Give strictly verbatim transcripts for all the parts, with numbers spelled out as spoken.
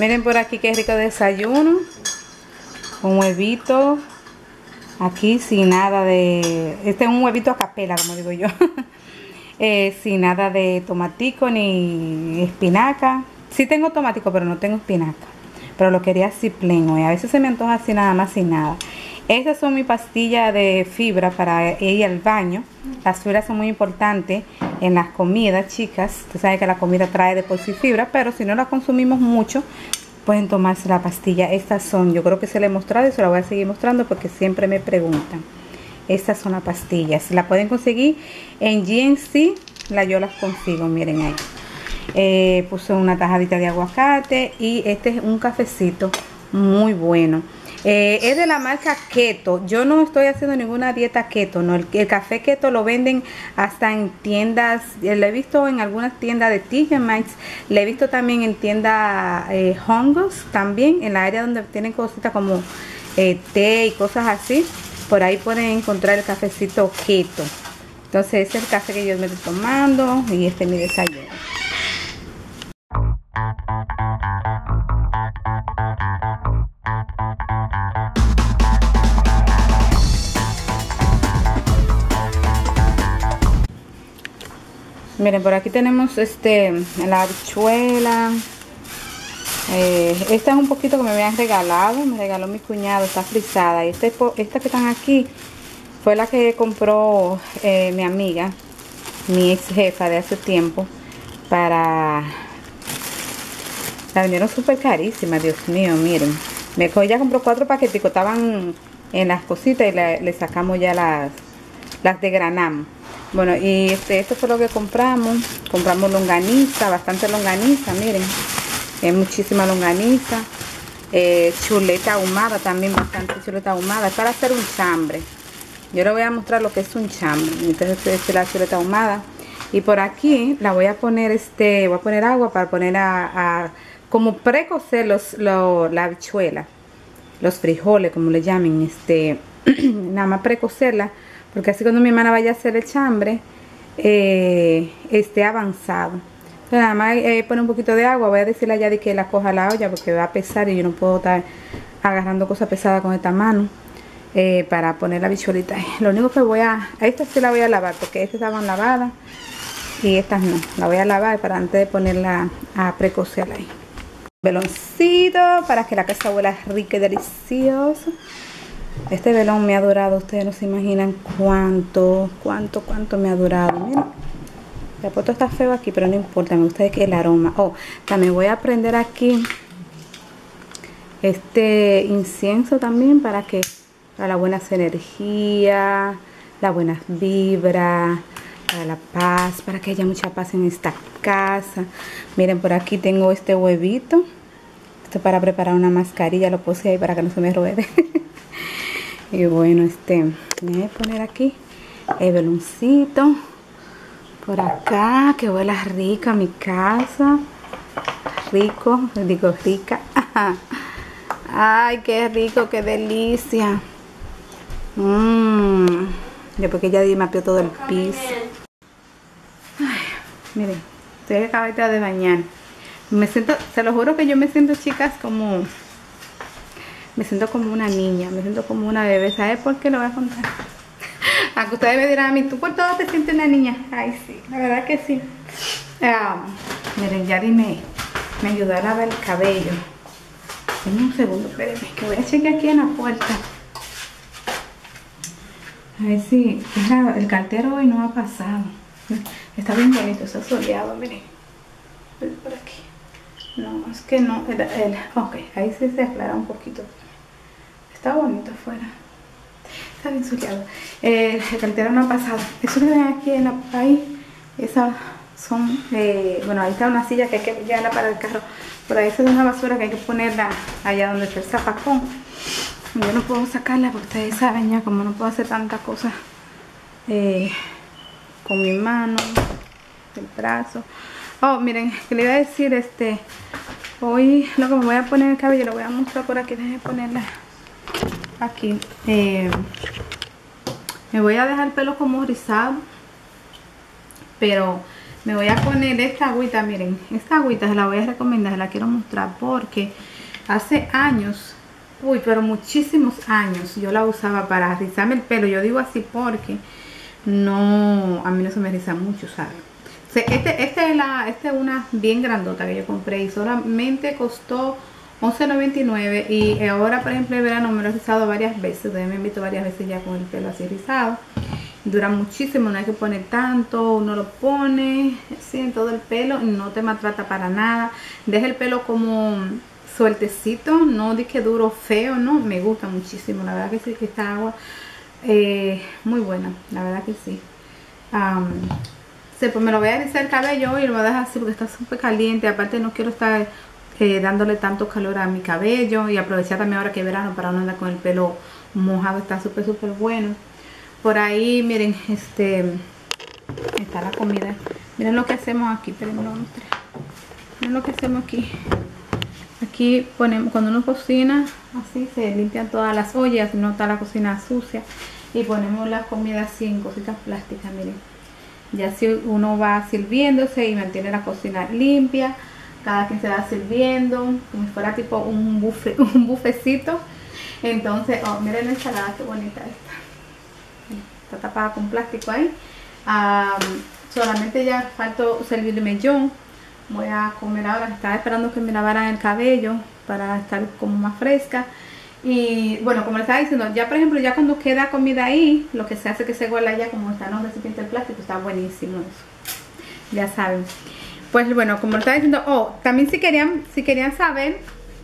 Miren por aquí qué rico desayuno. Un huevito. Aquí sin nada de... Este es un huevito a capela, como digo yo. eh, sin nada de tomatico ni espinaca. Sí tengo tomatico, pero no tengo espinaca. Pero lo quería así pleno. Y a veces se me antoja así nada más sin nada. Estas son mis pastillas de fibra para ir al baño. Las fibras son muy importantes en las comidas, chicas. Usted sabe que la comida trae de por sí fibra, pero si no la consumimos mucho, pueden tomarse la pastilla. Estas son, yo creo que se les he mostrado y se la voy a seguir mostrando porque siempre me preguntan. Estas son las pastillas. La pueden conseguir en G N C. La, yo las consigo, miren ahí. Eh, puse una tajadita de aguacate y este es un cafecito muy bueno. Eh, es de la marca Keto. Yo no estoy haciendo ninguna dieta keto, no. El, el café keto lo venden hasta en tiendas. Eh, lo he visto en algunas tiendas de Tigemite. Lo he visto también en tiendas eh, Hongos, también en la área donde tienen cositas como eh, té y cosas así. Por ahí pueden encontrar el cafecito keto. Entonces ese es el café que yo me estoy tomando y este es mi desayuno. Miren, por aquí tenemos este la habichuela. Eh, esta es un poquito que me habían regalado. Me regaló mi cuñado, está frisada. Y este, esta que están aquí fue la que compró eh, mi amiga, mi ex jefa de hace tiempo. Para... La vendieron súper carísima, Dios mío, miren. Me, ella compró cuatro paqueticos, estaban en las cositas y le, le sacamos ya las, las desgranamos. Bueno, y este, esto fue lo que compramos. Compramos longaniza, bastante longaniza, miren. Es muchísima longaniza. Eh, chuleta ahumada, también bastante chuleta ahumada. Es para hacer un chambre. Yo les voy a mostrar lo que es un chambre. Entonces, esta es la chuleta ahumada. Y por aquí la voy a poner, este, voy a poner agua para poner a, a como precocer los, lo, la habichuela. Los frijoles, como le llamen, este, nada más precocerla. Porque así cuando mi hermana vaya a hacer el chambre, eh, esté avanzado. Entonces nada más eh, pone un poquito de agua. Voy a decirle a Yadi que la coja a la olla porque va a pesar y yo no puedo estar agarrando cosas pesadas con esta mano. Eh, para poner la bichuelita. Lo único que voy a... A esta sí la voy a lavar porque estas estaban lavadas. Y estas no. La voy a lavar para antes de ponerla a precocerla ahí. Veloncito para que la casa huela rica y deliciosa. Este velón me ha durado, ustedes no se imaginan cuánto, cuánto, cuánto me ha durado. Miren, la foto está feo aquí, pero no importa, me gusta que el aroma. Oh, también voy a prender aquí este incienso también para que, para las buenas energías, las buenas vibras, para la paz, para que haya mucha paz en esta casa. Miren, por aquí tengo este huevito. Esto es para preparar una mascarilla, lo puse ahí para que no se me ruede. Y bueno, este, voy a poner aquí el veloncito. Por acá, que huela rica mi casa. Rico, digo rica. Ay, qué rico, qué delicia. Mmm. Después que ya mapeó todo el piso. Ay, miren, estoy acabada de bañar. Me siento, se lo juro que yo me siento, chicas, como... Me siento como una niña, me siento como una bebé. ¿Sabes por qué? Lo voy a contar. Aunque ustedes me dirán a mí, ¿tú por todo te sientes una niña? Ay, sí, la verdad que sí. Um, miren, Yadi me, me ayudó a lavar el cabello. Denme un segundo, espérenme, que voy a chequear aquí en la puerta. A ver si el cartero hoy no ha pasado. Está bien bonito, está soleado, miren. Por aquí. No, es que no, el, el, ok, ahí sí se aclara un poquito. Está bonito afuera. Está bien soleado. Eh, el cartero no ha pasado. Eso que ven aquí en la ahí, esas son, eh, bueno, ahí está una silla que hay que llevarla para el carro. Por ahí esa es una basura que hay que ponerla allá donde está el zapacón. Yo no puedo sacarla porque ustedes saben ya como no puedo hacer tantas cosas eh, con mi mano, el brazo. Oh, miren, que le iba a decir, este, hoy lo que me voy a poner en el cabello, lo voy a mostrar por aquí, déjenme ponerla aquí. Eh, me voy a dejar el pelo como rizado, pero me voy a poner esta agüita, miren, esta agüita se la voy a recomendar, se la quiero mostrar porque hace años, uy, pero muchísimos años, yo la usaba para rizarme el pelo. Yo digo así porque no, a mí no se me riza mucho, ¿sabes? O sea, este, este es la, esta es una bien grandota que yo compré y solamente costó once noventa y nueve, y ahora por ejemplo el verano me lo he rizado varias veces. Ustedes me han visto varias veces ya con el pelo así rizado. Dura muchísimo, no hay que poner tanto, uno lo pone así en todo el pelo, no te maltrata para nada, deja el pelo como sueltecito, no di que duro feo, no, me gusta muchísimo, la verdad que sí, que esta agua eh, muy buena, la verdad que sí. Um, sí, pues me lo voy a rizar el cabello y lo voy a dejar así porque está súper caliente. Aparte no quiero estar eh, dándole tanto calor a mi cabello, y aprovechar también ahora que es verano para no andar con el pelo mojado. Está súper súper bueno. Por ahí miren, este está la comida. Miren lo que hacemos aquí, pero no lo mostré. Miren lo que hacemos aquí. Aquí ponemos, cuando uno cocina así, se limpian todas las ollas, no está la cocina sucia, y ponemos la comida así en cositas plásticas. Miren, ya así uno va sirviéndose y mantiene la cocina limpia. Cada quien se va sirviendo como si fuera tipo un buffet, un bufecito. Entonces, oh, miren la ensalada, qué bonita esta. Está tapada con plástico ahí. Um, solamente ya faltó servirme yo. Voy a comer ahora. Estaba esperando que me lavaran el cabello para estar como más fresca. Y bueno, como les estaba diciendo, ya por ejemplo, ya cuando queda comida ahí, lo que se hace es que se guarda ya como está en los recipientes de plástico. Está buenísimo eso. Ya saben. Pues bueno, como les estaba diciendo, oh, también si querían, si querían saber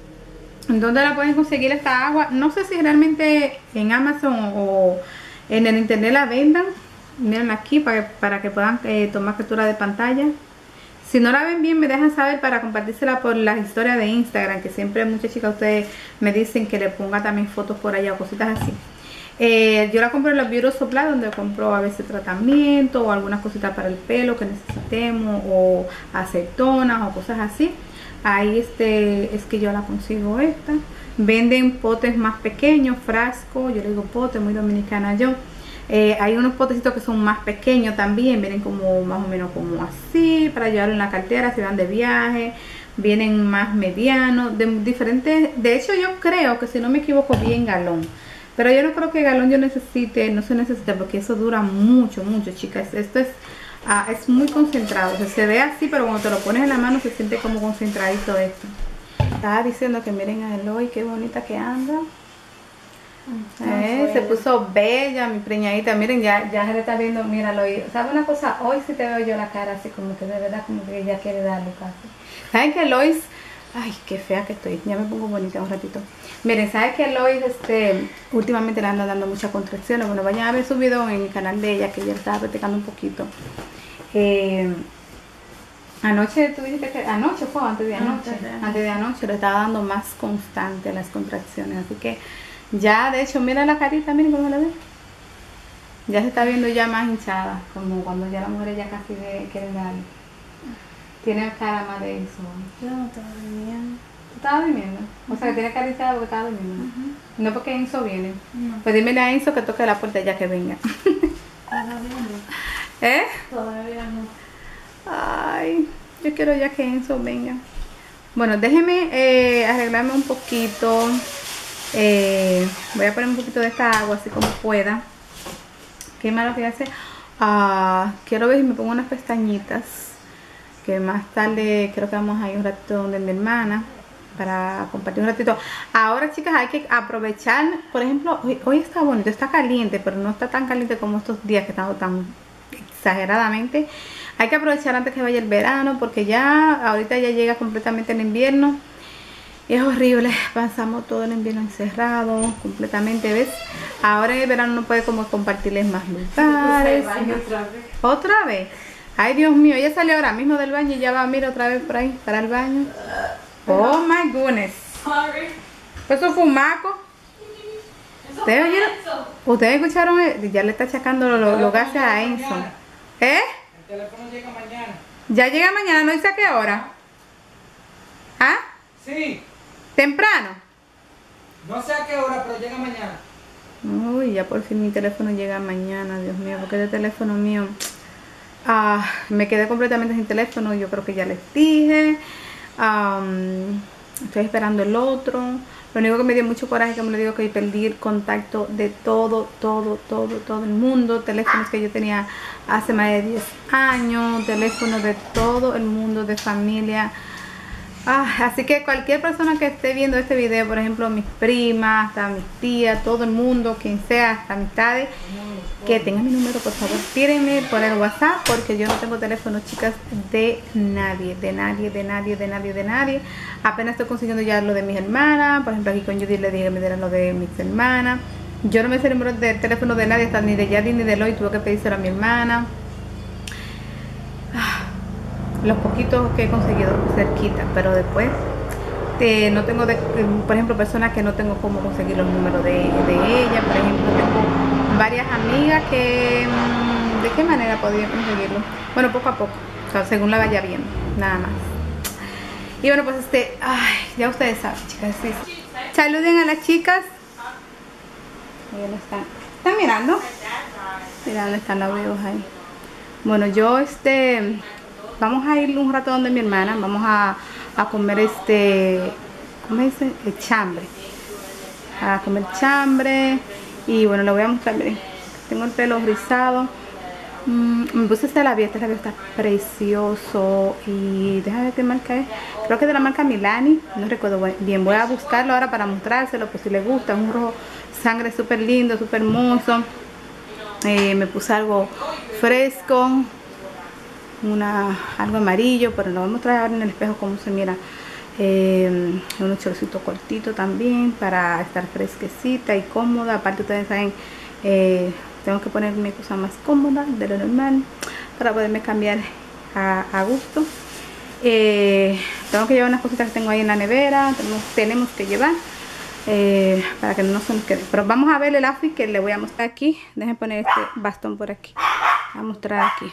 en dónde la pueden conseguir esta agua, no sé si realmente en Amazon o en el internet la vendan. Miren aquí para que, para que puedan eh, tomar captura de pantalla. Si no la ven bien, me dejan saber para compartírsela por las historias de Instagram, que siempre muchas chicas ustedes me dicen que le ponga también fotos por allá o cositas así. Eh, yo la compro en los Beauty Supply, donde compro a veces tratamiento o algunas cositas para el pelo que necesitemos, o acetonas o cosas así. Ahí este es que yo la consigo esta. Venden potes más pequeños, frascos, yo le digo pote, muy dominicana yo. Eh, hay unos potecitos que son más pequeños también, vienen como más o menos como así, para llevarlo en la cartera si van de viaje. Vienen más medianos, de diferentes, de hecho yo creo que si no me equivoco bien galón. Pero yo no creo que galón yo necesite, no se necesita porque eso dura mucho, mucho, chicas. Esto es, ah, es muy concentrado, o sea, se ve así, pero cuando te lo pones en la mano se siente como concentradito esto. Estaba diciendo que miren a Eloy, qué bonita que anda. Eh, se puso bella mi preñadita, miren, ya, ya se le está viendo, míralo. ¿Sabe una cosa? Hoy sí te veo yo la cara así como que de verdad como que ella quiere darle casi. ¿Saben que Lois? Ay, qué fea que estoy, ya me pongo bonita un ratito. Miren, ¿saben que Lois este, últimamente le anda dando muchas contracciones? Bueno, vayan a ver su video en el canal de ella, que ella estaba practicando un poquito. Eh, anoche, tú dijiste que anoche fue, antes de anoche, antes de anoche, antes de anoche le estaba dando más constante las contracciones, así que ya, de hecho, mira la carita, miren cómo la ven. Ya se está viendo ya más hinchada, como cuando ya las mujeres ya casi de, quieren dar. Tiene cara más de eso. Yo no estaba durmiendo. ¿Tú estabas durmiendo? O sea, que tiene cara hinchada porque estaba durmiendo. Uh-huh. No porque Enzo viene. No. Pues dímele a Enzo que toque la puerta ya que venga. Todavía no. ¿Eh? Todavía no. Ay, yo quiero ya que Enzo venga. Bueno, déjeme eh, arreglarme un poquito. Eh, voy a poner un poquito de esta agua así como pueda. Qué malo que hace. Uh, quiero ver si me pongo unas pestañitas, que más tarde creo que vamos a ir un ratito donde mi hermana para compartir un ratito. Ahora, chicas, hay que aprovechar. Por ejemplo, hoy, hoy está bonito, está caliente, pero no está tan caliente como estos días que están tan exageradamente. Hay que aprovechar antes que vaya el verano, porque ya ahorita ya llega completamente el invierno. Es horrible, pasamos todo el invierno encerrado completamente, ¿ves? Ahora en el verano no puede como compartirles más lugares. Baño otra vez. ¿Otra vez? Ay, Dios mío, ella salió ahora mismo del baño y ya va a mirar otra vez por ahí para el baño. Oh my goodness. Sorry. ¿Eso fue un maco? Eso ¿Ustedes fue oyeron? Enzo. ¿Ustedes escucharon? Ya le está achacando los lo gases a Enzo. ¿Eh? El teléfono llega mañana. ¿Ya llega mañana? ¿No dice a qué hora? ¿Ah? Sí, ¿Temprano? no sé a qué hora, pero llega mañana. Uy, ya por fin mi teléfono llega mañana, Dios mío, porque el teléfono mío Uh, me quedé completamente sin teléfono, yo creo que ya les dije. Um, estoy esperando el otro. Lo único que me dio mucho coraje es que me le digo que perdí el contacto de todo, todo, todo, todo el mundo. Teléfonos que yo tenía hace más de diez años, teléfonos de todo el mundo, de familia. Ah, así que cualquier persona que esté viendo este video, por ejemplo mis primas, hasta mis tías, todo el mundo, quien sea, hasta amistades, que tengan mi número, por favor, tírenme por el WhatsApp, porque yo no tengo teléfono, chicas, de nadie, de nadie, de nadie, de nadie, de nadie. Apenas estoy consiguiendo ya lo de mis hermanas. Por ejemplo, aquí con Judy le dije que me dieran lo de mis hermanas. Yo no me sé el número de teléfono de nadie, hasta ni de Yadi ni de Loy, tuve que pedírselo a mi hermana. Los poquitos que he conseguido cerquita, pero después eh, no tengo, de, por ejemplo, personas que no tengo cómo conseguir los números de, de ella. Por ejemplo, tengo varias amigas que ¿de qué manera podría conseguirlo? Bueno, poco a poco, o sea, según la vaya viendo, nada más. Y bueno, pues este, ay, ya ustedes saben, chicas, sí. Saluden a las chicas. Ahí no están. ¿Están mirando? Mira dónde están las veo ahí. Bueno, yo este vamos a ir un rato donde mi hermana. Vamos a, a comer este, ¿cómo dice? El chambre. A comer chambre. Y bueno, le voy a mostrar, miren. Tengo el pelo rizado. Mm, me puse este labio. Este labio está precioso. Y déjame ver qué marca es. Creo que es de la marca Milani. No recuerdo bien. Voy a buscarlo ahora para mostrárselo, pues si les gusta. Es un rojo sangre súper lindo, súper hermoso. Eh, me puse algo fresco. Una, algo amarillo, pero lo voy a mostrar ahora en el espejo cómo se mira. Eh, unos chorcitos cortitos también para estar fresquecita y cómoda. Aparte ustedes saben, eh, tengo que ponerme cosas más cómodas de lo normal para poderme cambiar a, a gusto. Eh, tengo que llevar unas cositas que tengo ahí en la nevera. Tenemos, tenemos que llevar eh, para que no se nos quede. Pero vamos a ver el outfit que le voy a mostrar aquí. Déjenme poner este bastón por aquí. Voy a mostrar aquí.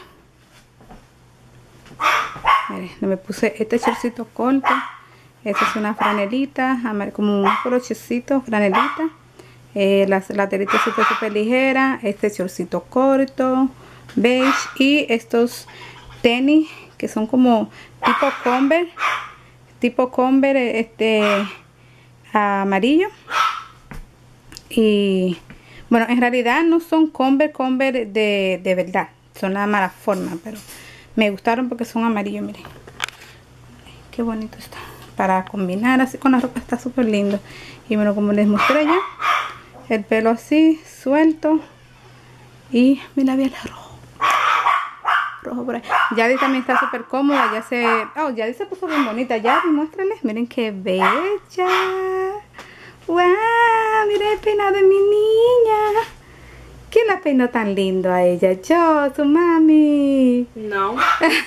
Miren, me puse este shortcito corto. Esta es una franelita, como un brochecito, franelita. Eh, la, la telita súper súper ligera. Este shortcito corto, beige. Y estos tenis que son como tipo Converse. Tipo Converse, este amarillo. Y bueno, en realidad no son Converse, Converse de, de verdad. Son la mala forma, pero me gustaron porque son amarillos, miren. Qué bonito está. Para combinar así con la ropa está súper lindo. Y bueno, como les mostré ya, el pelo así, suelto. Y mi labial rojo. Rojo por ahí. Yadi también está súper cómoda. Ya se... Oh, Yadi se puso bien bonita. Yadi, muéstrales. Miren qué bella. ¡Wow! Miren el peinado de mi niña. ¿Quién la peinó tan lindo a ella? Yo, su mami. No.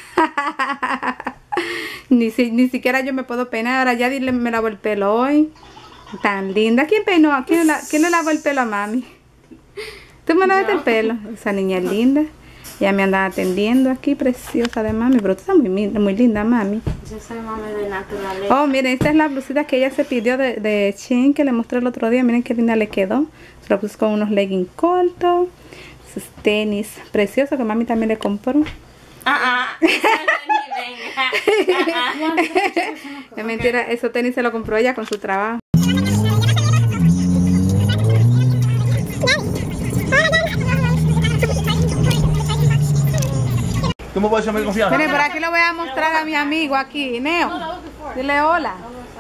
ni, si, ni siquiera yo me puedo peinar. Ahora ya dile, me lavó el pelo hoy. Tan linda. ¿Quién peinó? ¿Quién, la, ¿quién le lavó el pelo a mami? ¿Tú me lavaste el pelo? Esa niña es linda. Ya me andaba atendiendo aquí, preciosa de mami. Pero tú estás muy, muy linda, mami. Yo soy mami de naturaleza. Oh, miren, esta es la blusita que ella se pidió de, de Shein, que le mostré el otro día. Miren qué linda le quedó. Se la puse con unos leggings cortos. Sus tenis preciosos que mami también le compró. Ah, ah. Es mentira, esos tenis se lo compró ella con su trabajo. ¿Tú me puedes echarme confianza? Miren, por aquí le voy a mostrar a mi amigo aquí, Neo. Dile hola.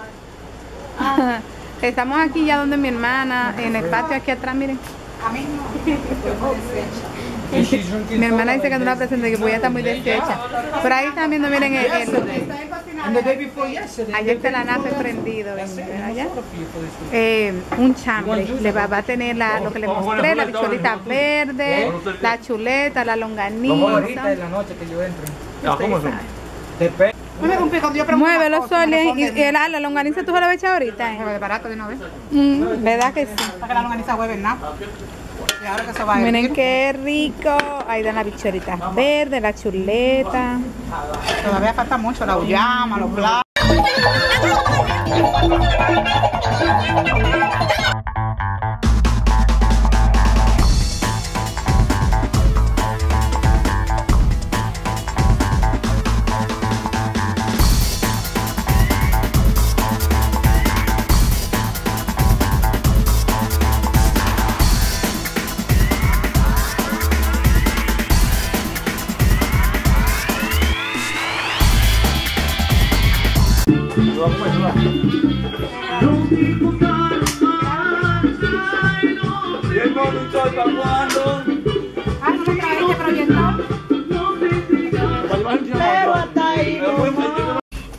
Estamos aquí ya donde mi hermana, en el patio aquí atrás, miren. Mi hermana dice que no la presente, que voy a estar muy deshecha. Por ahí están viendo, miren, el, el, allá está la nave prendido, ven, allá. Eh, un chambre, le va, va a tener la, lo que le mostré, la bicholita verde, la chuleta, la longaniza. Muévelo, Sole, y, y la, la longaniza tú se la vas a echar ahorita. Es barato de una vez. Mm, ¿verdad que sí? Para que la longaniza hueve, ¿no? Y ahora que se va a Miren hervir, qué rico. Ahí dan las bicholitas verdes, la chuleta. todavía falta mucho, la uyama, los platos.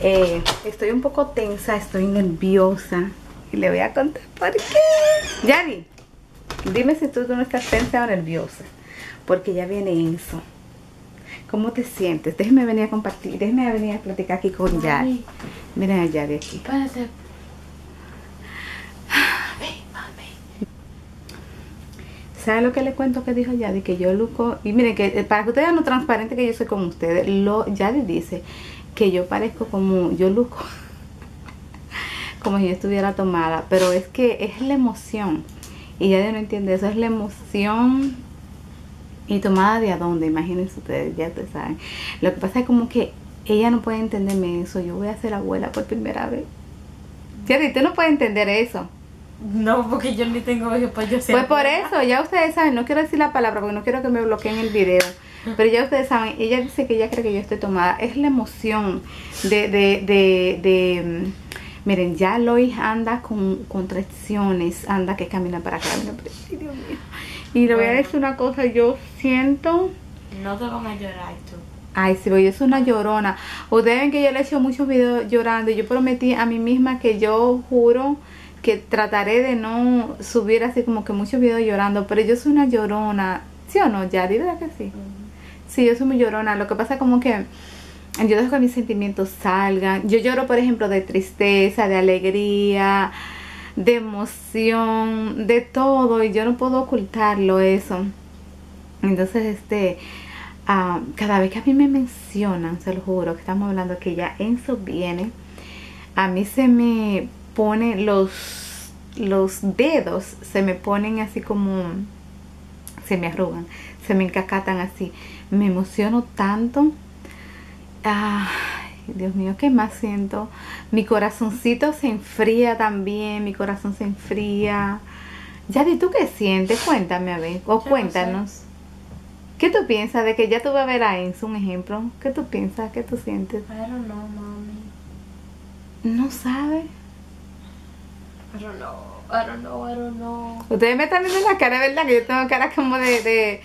Eh, estoy un poco tensa, estoy nerviosa. Y le voy a contar por qué. Yadi, dime si tú, tú no estás tensa o nerviosa. Porque ya viene Enzo. ¿Cómo te sientes? Déjeme venir a compartir, déjeme venir a platicar aquí con Yadi. Miren a Yadi aquí. Espérate. ¿Sabe lo que le cuento que dijo Yadi? Que yo luzco, y miren, que para que ustedes vean lo transparente que yo soy con ustedes, lo, Yadi dice que yo parezco como, yo luzco como si yo estuviera tomada, pero es que es la emoción, y Yadi no entiende eso, es la emoción. ¿Y tomada de a dónde? Imagínense ustedes, ya ustedes saben. Lo que pasa es como que ella no puede entenderme eso, yo voy a ser abuela por primera vez. Yadi, tú no puedes entender eso. No, porque yo ni tengo hijos para yo ser. Pues por eso, ya ustedes saben, no quiero decir la palabra porque no quiero que me bloqueen el video. Pero ya ustedes saben, ella dice que ella cree que yo estoy tomada. Es la emoción de, de, de, de miren, ya Lois anda con contracciones, anda que camina para acá. Mira, ay, Dios mío. Y le voy a decir una cosa, yo siento... No te van a llorar tú. Ay, sí, yo soy una llorona. Ustedes ven que yo le he hecho muchos videos llorando. Yo prometí a mí misma que yo juro que trataré de no subir así como que muchos videos llorando, pero yo soy una llorona, ¿sí o no, Yadi? ¿Verdad que sí? Uh-huh. Sí, yo soy muy llorona. Lo que pasa es como que yo dejo que mis sentimientos salgan. Yo lloro, por ejemplo, de tristeza, de alegría, de emoción, de todo, y yo no puedo ocultarlo eso. Entonces, este, uh, cada vez que a mí me mencionan, se lo juro, que estamos hablando que ya Enzo viene, a mí se me pone los los dedos, se me ponen así como, se me arrugan, se me encacatan así, me emociono tanto. Ay, Dios mío, ¿qué más siento? Mi corazoncito se enfría también, mi corazón se enfría. Yadi, ¿tú qué sientes? Cuéntame a ver, o cuéntanos. ¿Qué tú piensas de que ya tú vas a ver a Enzo, un ejemplo? ¿Qué tú piensas? ¿Qué tú sientes? I don't know, mami. ¿No sabes? I don't know, I don't know, I don't know. Ustedes me están viendo la cara, ¿verdad? Que yo tengo cara como de... de...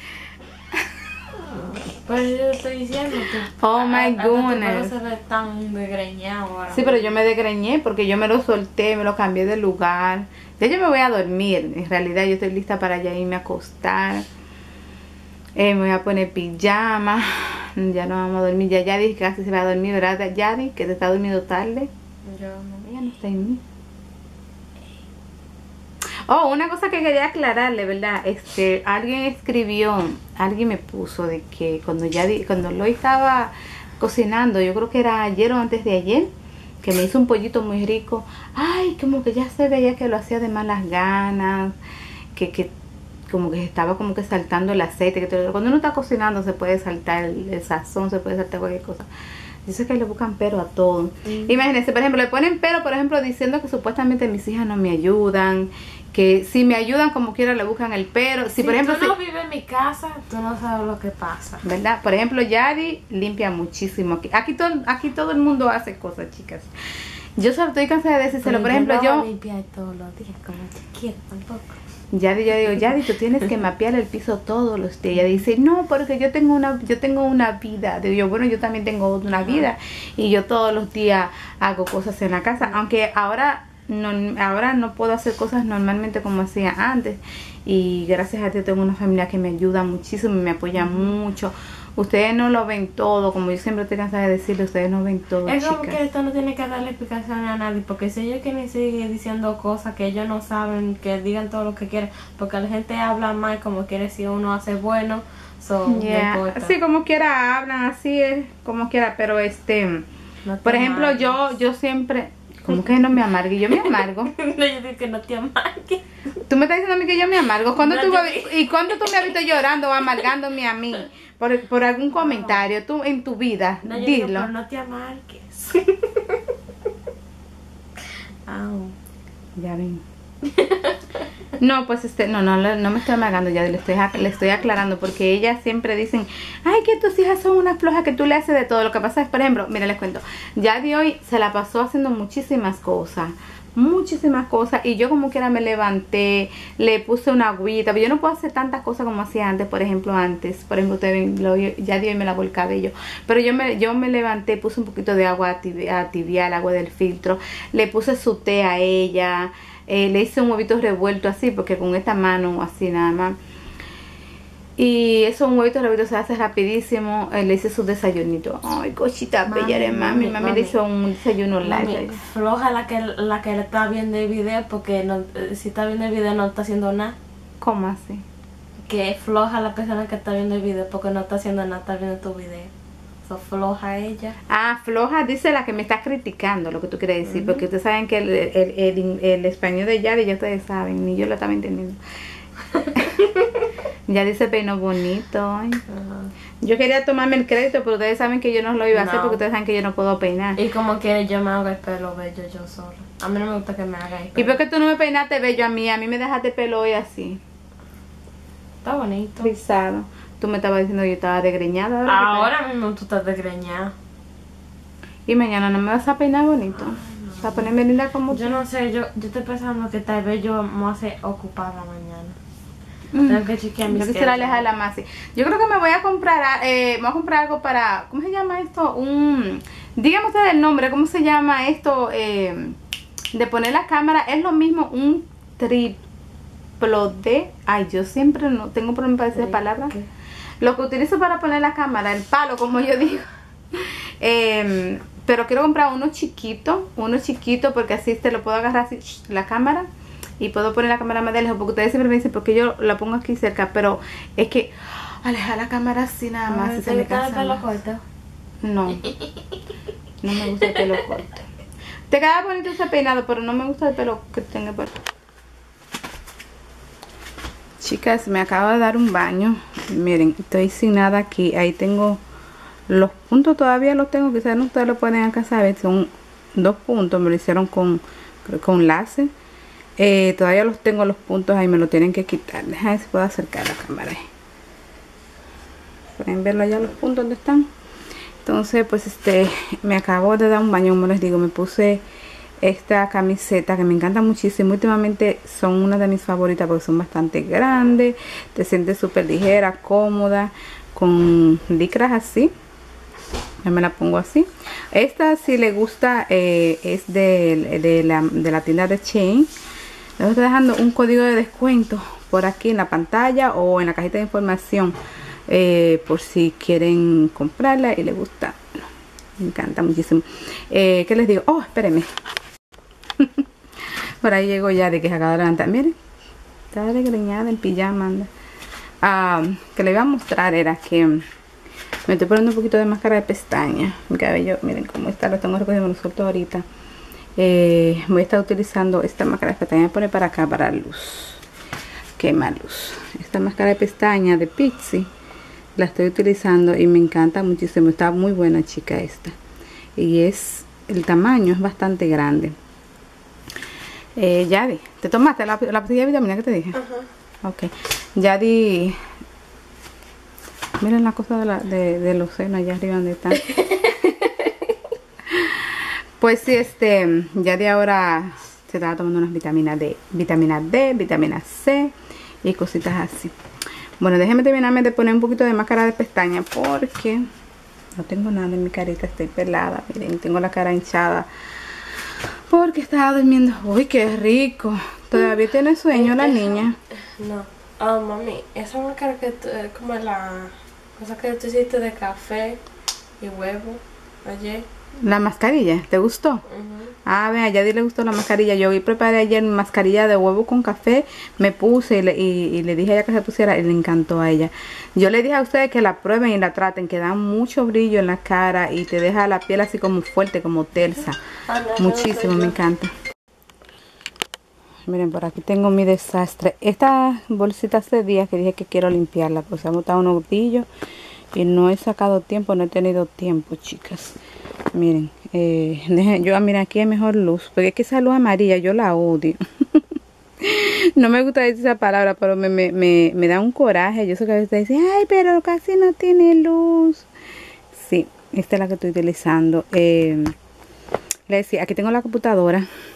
Pero yo te estoy diciendo que... Oh my goodness. No se ve tan desgreñado ahora. Sí, pero yo me desgreñé porque yo me lo solté, me lo cambié de lugar. Ya yo me voy a dormir. En realidad yo estoy lista para ya irme a acostar. Eh, me voy a poner pijama. Ya no vamos a dormir. Ya Yadi casi se va a dormir, ¿verdad, Yadi? Que te está durmiendo tarde. Yo no. Ella no está en mí. Oh, una cosa que quería aclararle, ¿verdad? Este, alguien escribió, alguien me puso de que cuando ya di, cuando lo estaba cocinando, yo creo que era ayer o antes de ayer, que me hizo un pollito muy rico. Ay, como que ya se veía que lo hacía de malas ganas, que, que como que estaba como que saltando el aceite, que todo, cuando uno está cocinando se puede saltar el, el sazón, se puede saltar cualquier cosa. Yo sé que le buscan pero a todo. Mm. Imagínense, por ejemplo, le ponen pero, por ejemplo, diciendo que supuestamente mis hijas no me ayudan, que si me ayudan como quiera le buscan el pero. Si, si por ejemplo, tú no si, vives en mi casa, tú no sabes lo que pasa, ¿verdad? Por ejemplo, Yadi limpia muchísimo. Aquí, aquí, todo, aquí todo el mundo hace cosas, chicas. Yo solo estoy cansada de decírselo. Por ejemplo, yo... no limpiar todos los días como te quiero tampoco. Yadi, yo digo, Yadi, tú tienes que mapear el piso todos los días. Ella dice, no, porque yo tengo una, yo tengo una vida. Digo yo, bueno, yo también tengo una vida. Y yo todos los días hago cosas en la casa. Aunque ahora no, ahora no puedo hacer cosas normalmente como hacía antes. Y gracias a Dios tengo una familia que me ayuda muchísimo y me apoya mucho. Ustedes no lo ven todo, como yo siempre estoy cansada de decirle, ustedes no ven todo, es como chicas. Que esto no tiene que darle explicación a nadie, porque si ellos quieren seguir diciendo cosas que ellos no saben, que digan todo lo que quieren, porque la gente habla mal como quiere si uno hace bueno, so, yeah. no importa. Sí, como quiera hablan, así es, como quiera, pero este, no por ejemplo, amargues. yo yo siempre, como que no me amargue, yo me amargo. No, yo digo que no te amargues. Tú me estás diciendo a mí que yo me amargo. ¿Cuándo No, tú, yo ¿Y cuándo tú me has visto llorando o amargándome a mí? Por, por algún comentario, tú en tu vida, No, yo dilo. digo, pero no te amargues. Au. Ya ven. No, pues este, no, no, no me estoy amargando, ya le estoy, le estoy aclarando, porque ellas siempre dicen, ay, que tus hijas son unas flojas, que tú le haces de todo. Lo que pasa es, por ejemplo, mira, les cuento, ya de hoy se la pasó haciendo muchísimas cosas, muchísimas cosas. Y yo como quiera me levanté, le puse una agüita. Pero yo no puedo hacer tantas cosas como hacía antes. Por ejemplo, antes, por ejemplo, ustedes ven, lo, ya Dios me lavó el cabello. Pero yo me, yo me levanté, puse un poquito de agua a tibiar, tibia, el agua del filtro. Le puse su té a ella. Eh, le hice un huevito revuelto así, porque con esta mano así nada más. Y eso, un huevito revuelto se hace rapidísimo. Eh, le hice su desayunito. Ay, cochita bella de mami. Mami le hizo un desayuno light. Floja la que la que le está viendo el video, porque no, si está viendo el video no está haciendo nada. ¿Cómo así? Que floja la persona que está viendo el video porque no está haciendo nada, está viendo tu video. So, floja ella. Ah, floja dice la que me está criticando, lo que tú quieres decir. Uh-huh. Porque ustedes saben que el, el, el, el español de Yadi, ya ustedes saben, ni yo lo estaba entendiendo. Ya dice peinó bonito. Uh-huh. Yo quería tomarme el crédito, pero ustedes saben que yo no lo iba a no. hacer porque ustedes saben que yo no puedo peinar. Y como quiere yo me hago el pelo bello yo sola. A mí no me gusta que me haga el pelo. ¿Y por qué tú no me peinaste bello a mí? A mí me dejaste pelo hoy así. Está bonito. Rizado. Tú me estabas diciendo que yo estaba desgreñada. Ahora, ahora mismo tú estás desgreñada. Y mañana no me vas a peinar bonito. Ay, no. O sea, ponerme linda como yo tú. No sé, yo, yo estoy pensando que tal vez yo me voy a hacer ocupada mañana. Mm. Tengo que chequear mis. Yo quisiera alejarla más. Sí. Yo creo que me voy a comprar, eh, me voy a comprar algo para, ¿cómo se llama esto? Un, dígame ustedes el nombre, ¿cómo se llama esto? Eh, de poner la cámara, es lo mismo, un triplo D. Ay, yo siempre no tengo problema para decir palabras. Lo que utilizo para poner la cámara, el palo, como yo digo. Eh, pero quiero comprar uno chiquito, uno chiquito, porque así te lo puedo agarrar así, la cámara. Y puedo poner la cámara más de lejos, porque ustedes siempre me dicen, porque yo la pongo aquí cerca. Pero es que alejar la cámara así nada más. Ay, si se me cansa el pelo corto? No, no me gusta el pelo corto. Te queda bonito ese peinado, pero no me gusta el pelo que tenga por... Chicas, me acabo de dar un baño. Miren, estoy sin nada aquí. Ahí tengo los puntos, todavía los tengo. Quizás no ustedes lo pueden alcanzar a ver. Son dos puntos, me lo hicieron con, con láser. Eh, todavía los tengo los puntos ahí, me lo tienen que quitar. Déjame ver si puedo acercar la cámara ahí. Pueden verlo allá los puntos donde están. Entonces pues este me acabo de dar un baño, como les digo. Me puse esta camiseta que me encanta muchísimo. Últimamente son una de mis favoritas porque son bastante grandes. Te sientes súper ligera, cómoda, con licras así. Ya me la pongo así. Esta, si le gusta, eh, es de, de, la, de la tienda de Shein. Les estoy dejando un código de descuento por aquí en la pantalla o en la cajita de información, eh, por si quieren comprarla y les gusta. Me encanta muchísimo. Eh, ¿Qué les digo? Oh, espérenme. Por ahí llego ya de que se acaba de levantar. Miren, está desgreñada en pijama. Anda. Ah, que le iba a mostrar era que me estoy poniendo un poquito de máscara de pestaña. Mi cabello, miren cómo está, lo tengo recogiendo, lo suelto ahorita. Eh, voy a estar utilizando esta máscara de pestaña. Pone para acá para luz, quema luz. Esta máscara de pestaña de Pixi la estoy utilizando y me encanta muchísimo. Está muy buena, chica, esta. Y es, el tamaño es bastante grande. eh, Yadi, ¿te tomaste la, la pastilla de vitamina que te dije? Uh-huh. Ok, Yadi, miren la cosa de, la, de, de los senos allá arriba donde están. Pues sí, este, ya de ahora se estaba tomando unas vitaminas D, vitamina D, vitamina C y cositas así. Bueno, déjenme terminarme de poner un poquito de máscara de pestaña porque no tengo nada en mi carita, estoy pelada. Miren, tengo la cara hinchada porque estaba durmiendo. Uy, qué rico. ¿Todavía tiene sueño la niña? No. Ah, oh, mami, esa máscara que tú, como la cosa que tú hiciste de café y huevo ayer. ¿La mascarilla? ¿Te gustó? Uh-huh. Ah, vea, a Yadi le gustó la mascarilla. Yo preparé ayer mascarilla de huevo con café. Me puse y le, y, y le dije a ella que se pusiera y le encantó a ella. Yo le dije a ustedes que la prueben y la traten, que da mucho brillo en la cara y te deja la piel así como fuerte, como tersa. Ah, no, muchísimo, no me encanta. Miren, por aquí tengo mi desastre. Esta bolsita hace días que dije que quiero limpiarla, pues se han botado unos brillos y no he sacado tiempo, no he tenido tiempo, chicas. Miren, eh, yo, mira, aquí hay mejor luz, porque es que esa luz amarilla yo la odio. No me gusta decir esa palabra, pero me, me, me, me da un coraje. Yo sé que a veces dicen, ay, pero casi no tiene luz. Sí, esta es la que estoy utilizando. Eh, le decía, aquí tengo la computadora.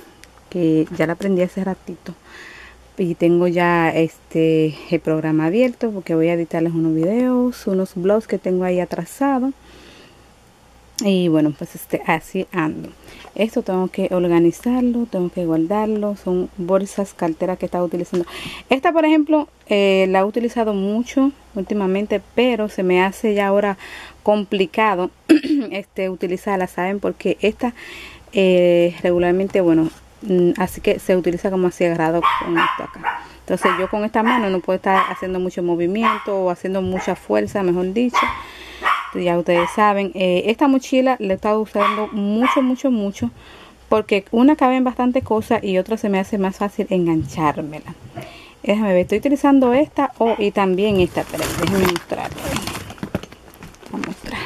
que ya la aprendí hace ratito. Y tengo ya este el programa abierto porque voy a editarles unos videos, unos blogs que tengo ahí atrasados. Y bueno, pues este así ando. Esto tengo que organizarlo, tengo que guardarlo. Son bolsas, carteras que estaba utilizando. Esta, por ejemplo, eh, la he utilizado mucho últimamente, pero se me hace ya ahora complicado este utilizarla, ¿saben? Porque esta eh, regularmente, bueno, así que se utiliza como así agarrado con esto acá. Entonces yo con esta mano no puedo estar haciendo mucho movimiento o haciendo mucha fuerza, mejor dicho. Ya ustedes saben, eh, esta mochila la he estado usando mucho, mucho, mucho. Porque una cabe en bastante cosas y otra se me hace más fácil enganchármela. Déjame ver, estoy utilizando esta oh, y también esta. Pero déjenme mostrarla. Voy a mostrar.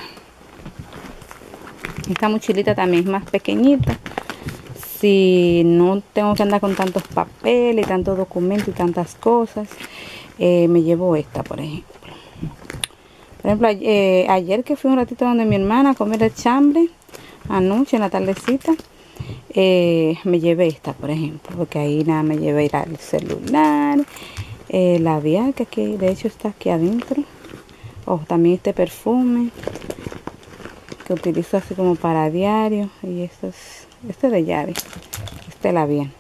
Esta mochilita también es más pequeñita. Si no tengo que andar con tantos papeles y tantos documentos y tantas cosas, eh, me llevo esta, por ejemplo. Por ejemplo, eh, ayer que fui un ratito donde mi hermana a comer el chambre, anoche en la tardecita, eh, me llevé esta, por ejemplo, porque ahí nada me llevé ir al celular, eh, labial, que aquí de hecho está aquí adentro. Oh, también este perfume que utilizo así como para diario. Y esto es, este de llave, este labial.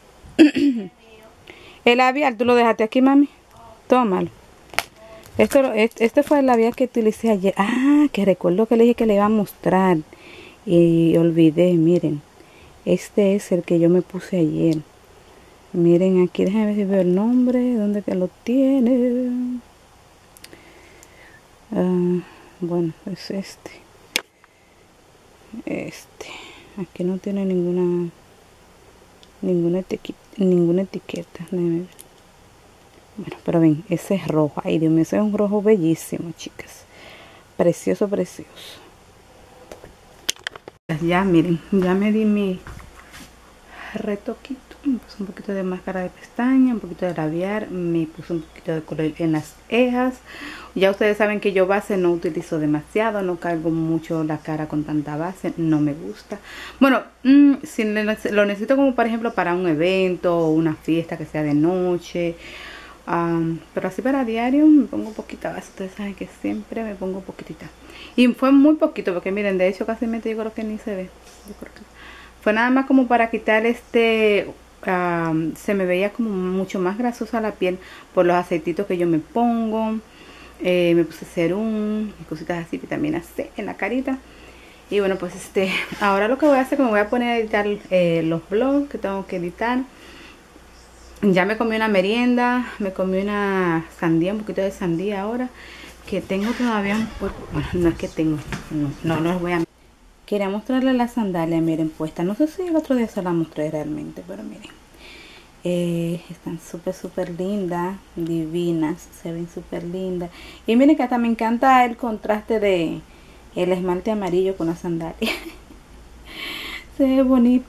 El labial, ¿tú lo dejaste aquí, mami? Tómalo. Esto, este fue el labial que utilicé ayer. Ah, que recuerdo que le dije que le iba a mostrar. Y olvidé, miren. Este es el que yo me puse ayer. Miren aquí, déjenme ver si veo el nombre. ¿Dónde que lo tiene? Uh, bueno, es este. Este. Aquí no tiene ninguna ninguna etiqueta. Ninguna etiqueta. Déjenme ver. Bueno, pero ven, ese es rojo. Ay, Dios mío, ese es un rojo bellísimo, chicas. Precioso, precioso. Ya, miren, ya me di mi retoquito. Me puse un poquito de máscara de pestaña, un poquito de labial. Me puse un poquito de color en las cejas. Ya ustedes saben que yo base no utilizo demasiado. No cargo mucho la cara con tanta base. No me gusta. Bueno, mmm, si lo necesito como por ejemplo para un evento o una fiesta que sea de noche. Um, pero así para diario me pongo poquita base. Ustedes saben que siempre me pongo poquitita. Y fue muy poquito porque miren, de hecho casi yo creo que ni se ve. Yo creo que fue nada más como para quitar este... Um, se me veía como mucho más grasosa la piel por los aceititos que yo me pongo. Eh, me puse serum y cositas así, vitaminas C en la carita. Y bueno, pues este ahora lo que voy a hacer es que me voy a poner a editar eh, los vlogs que tengo que editar. Ya me comí una merienda, me comí una sandía, un poquito de sandía ahora, que tengo todavía un poco, bueno, no es que tengo, no, no, no les voy a... Quería mostrarles las sandalias, miren, puestas, no sé si el otro día se las mostré realmente, pero miren, eh, están súper, súper lindas, divinas, se ven súper lindas. Y miren que hasta me encanta el contraste de el esmalte amarillo con la sandalia, se ve bonito.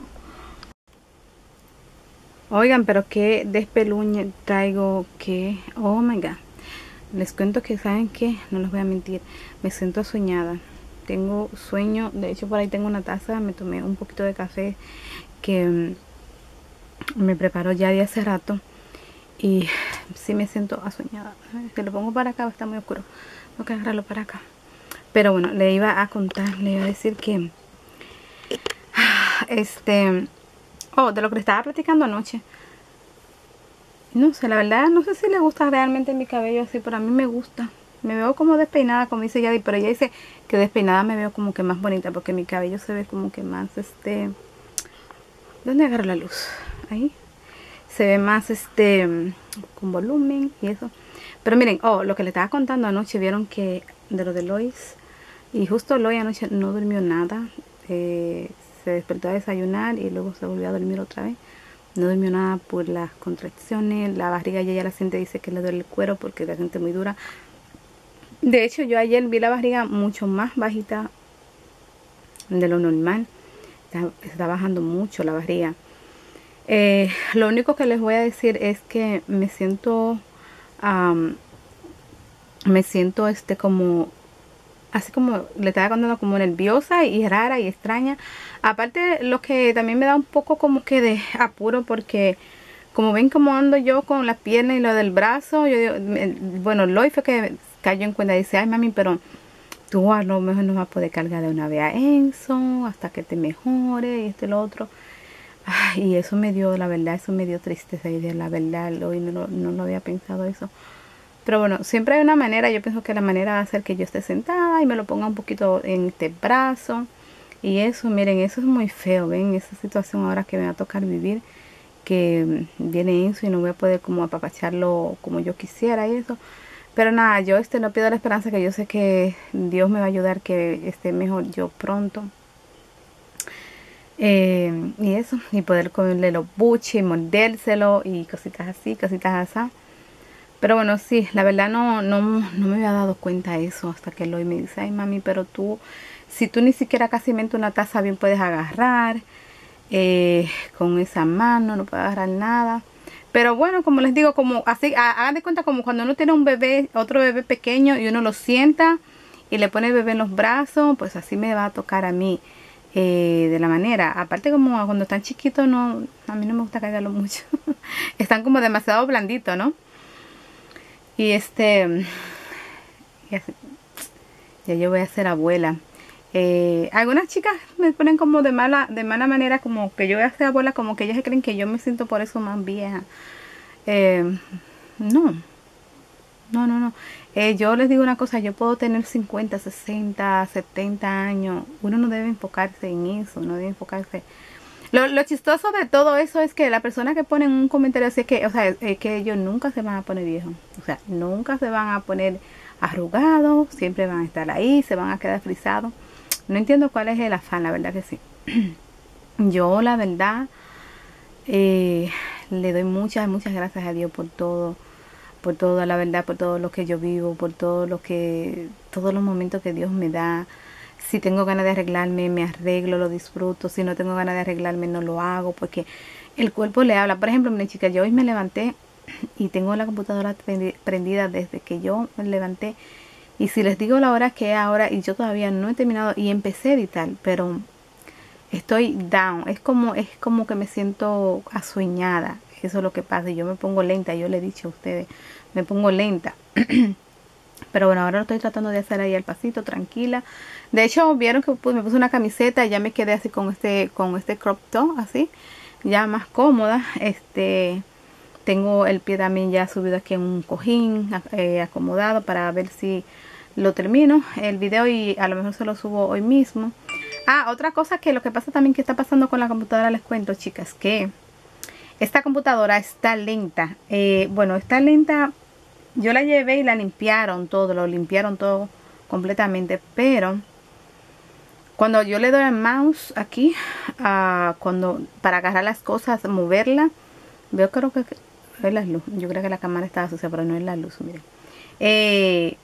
Oigan, pero qué despeluñe traigo, que, oh my god. Les cuento que, ¿saben qué? No les voy a mentir, me siento soñada. Tengo sueño, de hecho por ahí tengo una taza, me tomé un poquito de café que um, me preparó ya de hace rato. Y sí me siento asoñada. Que lo pongo para acá, está muy oscuro. Tengo que agarrarlo para acá. Pero bueno, le iba a contar, le iba a decir que... Este... Oh, de lo que le estaba platicando anoche. No sé, la verdad, no sé si le gusta realmente mi cabello así, pero a mí me gusta. Me veo como despeinada, como dice Yadi, pero ella dice que despeinada me veo como que más bonita, porque mi cabello se ve como que más, este... ¿Dónde agarro la luz? Ahí. Se ve más, este, con volumen y eso. Pero miren, oh, lo que le estaba contando anoche, vieron que de lo de Lois, y justo Lois anoche no durmió nada. Eh... Se despertó a desayunar y luego se volvió a dormir otra vez. No durmió nada por las contracciones. La barriga ella ya la siente, dice que le duele el cuero porque la siente muy dura. De hecho, yo ayer vi la barriga mucho más bajita de lo normal. Está, está bajando mucho la barriga. Eh, lo único que les voy a decir es que me siento... Um, me siento este como... así como le estaba contando, como nerviosa y rara y extraña. Aparte, lo que también me da un poco como que de apuro, porque como ven como ando yo con las piernas y lo del brazo, yo digo, me- bueno, Loy fue que cayó en cuenta, dice, ay mami, pero tú a lo mejor no vas a poder cargar de una vez a Enzo hasta que te mejore y esto y lo otro. Ay, y eso me dio, la verdad, eso me dio tristeza y de la verdad, hoy no, lo- no lo había pensado eso. Pero bueno, siempre hay una manera, yo pienso que la manera va a ser que yo esté sentada y me lo ponga un poquito en este brazo. Y eso, miren, eso es muy feo, ven, esa situación ahora que me va a tocar vivir, que mm, viene eso y no voy a poder como apapacharlo como yo quisiera y eso. Pero nada, yo este no pierdo la esperanza, que yo sé que Dios me va a ayudar que esté mejor yo pronto. Eh, y eso, y poder comerle los buches, mordérselo y cositas así, cositas así. Pero bueno, sí, la verdad no, no, no me había dado cuenta de eso hasta que Eloy me dice, ay mami, pero tú, si tú ni siquiera casi una taza bien puedes agarrar, eh, con esa mano no puedes agarrar nada. Pero bueno, como les digo, como así, ha- hagan de cuenta como cuando uno tiene un bebé, otro bebé pequeño y uno lo sienta y le pone el bebé en los brazos, pues así me va a tocar a mí, eh, de la manera. Aparte como cuando están chiquitos, no, a mí no me gusta cargarlo mucho. Están como demasiado blanditos, ¿no? Y este, y así, ya yo voy a ser abuela. Eh, algunas chicas me ponen como de mala, de mala manera, como que yo voy a ser abuela, como que ellas creen que yo me siento por eso más vieja. Eh, no, no, no, no. Eh, yo les digo una cosa, yo puedo tener cincuenta, sesenta, setenta años. Uno no debe enfocarse en eso, no debe enfocarse. Lo, lo chistoso de todo eso es que la persona que pone en un comentario así es que, o sea, es, es que ellos nunca se van a poner viejos. O sea, nunca se van a poner arrugados, siempre van a estar ahí, se van a quedar frisados. No entiendo cuál es el afán, la verdad que sí. Yo, la verdad, eh, le doy muchas, muchas gracias a Dios por todo, por todo, la verdad, por todo lo que yo vivo, por todo lo que, todos los momentos que Dios me da. Si tengo ganas de arreglarme, me arreglo, lo disfruto. Si no tengo ganas de arreglarme, no lo hago, porque el cuerpo le habla. Por ejemplo, mi chica, yo hoy me levanté y tengo la computadora prendida desde que yo me levanté. Y si les digo la hora que es ahora, y yo todavía no he terminado y empecé a editar, pero estoy down. Es como, es como que me siento asueñada. Eso es lo que pasa. Y yo me pongo lenta, yo le he dicho a ustedes, me pongo lenta. Pero bueno, ahora lo estoy tratando de hacer ahí al pasito, tranquila. De hecho, vieron que pues, me puse una camiseta y ya me quedé así con este, con este crop top, así, ya más cómoda. Este, tengo el pie también ya subido aquí en un cojín, eh, acomodado, para ver si lo termino el video y a lo mejor se lo subo hoy mismo. Ah, otra cosa que lo que pasa también que está pasando con la computadora, les cuento, chicas, que esta computadora está lenta. Eh, bueno, está lenta. Yo la llevé y la limpiaron todo, lo limpiaron todo completamente, pero cuando yo le doy al mouse aquí, uh, cuando para agarrar las cosas, moverla, veo, creo que es la luz. Yo creo que la cámara estaba sucia, pero no es la luz, miren. Eh,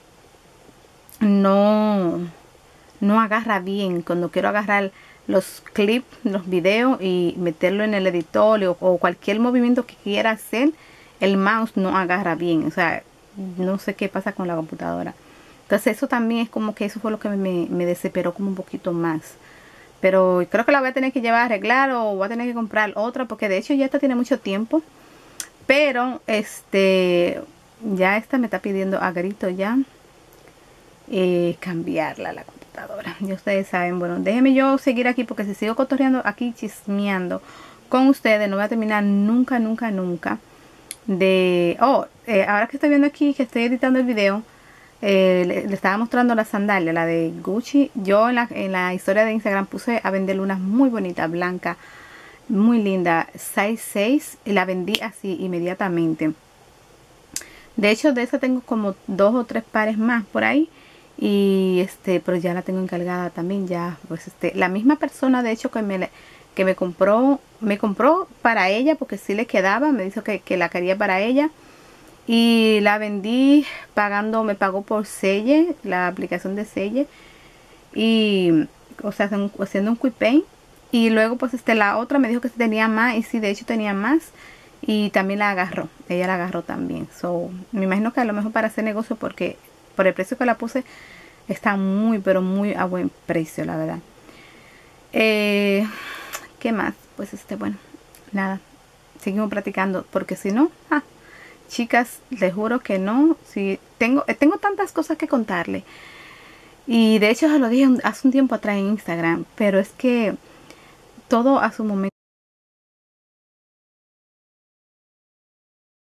no, no agarra bien. Cuando quiero agarrar los clips, los videos y meterlo en el editor o, o cualquier movimiento que quiera hacer, el mouse no agarra bien. O sea, no sé qué pasa con la computadora. Entonces eso también es como que eso fue lo que me, me desesperó como un poquito más. Pero creo que la voy a tener que llevar a arreglar o voy a tener que comprar otra, porque de hecho ya esta tiene mucho tiempo. Pero este ya esta me está pidiendo a grito ya eh, cambiarla la computadora. Ya ustedes saben. Bueno, déjenme yo seguir aquí, porque si sigo cotorreando aquí, chismeando con ustedes, no voy a terminar nunca, nunca, nunca. De oh, eh, ahora que estoy viendo aquí, que estoy editando el video, eh, le, le estaba mostrando la sandalia, la de Gucci. Yo en la, en la historia de Instagram puse a vender unas muy bonitas, blancas, muy linda, size seis, y la vendí así inmediatamente. De hecho, de esa tengo como dos o tres pares más por ahí, y este, pero ya la tengo encargada también. Ya, pues este, la misma persona, de hecho, que me que me compró, me compró para ella, porque sí le quedaba, me dijo que, que la quería para ella, y la vendí pagando, me pagó por Selle, la aplicación de Selle, y o sea, haciendo un quick pay. Y luego pues este la otra me dijo que tenía más, y sí, de hecho tenía más, y también la agarró, ella la agarró también. So, me imagino que a lo mejor para hacer negocio, porque por el precio que la puse, Está muy, pero muy a buen precio, la verdad. Eh, ¿Qué más? Pues este, bueno, nada. Seguimos practicando, porque si no, ah, chicas, les juro que no. Si tengo, tengo tantas cosas que contarle. Y de hecho se lo dije hace un tiempo atrás en Instagram, pero es que todo a su momento.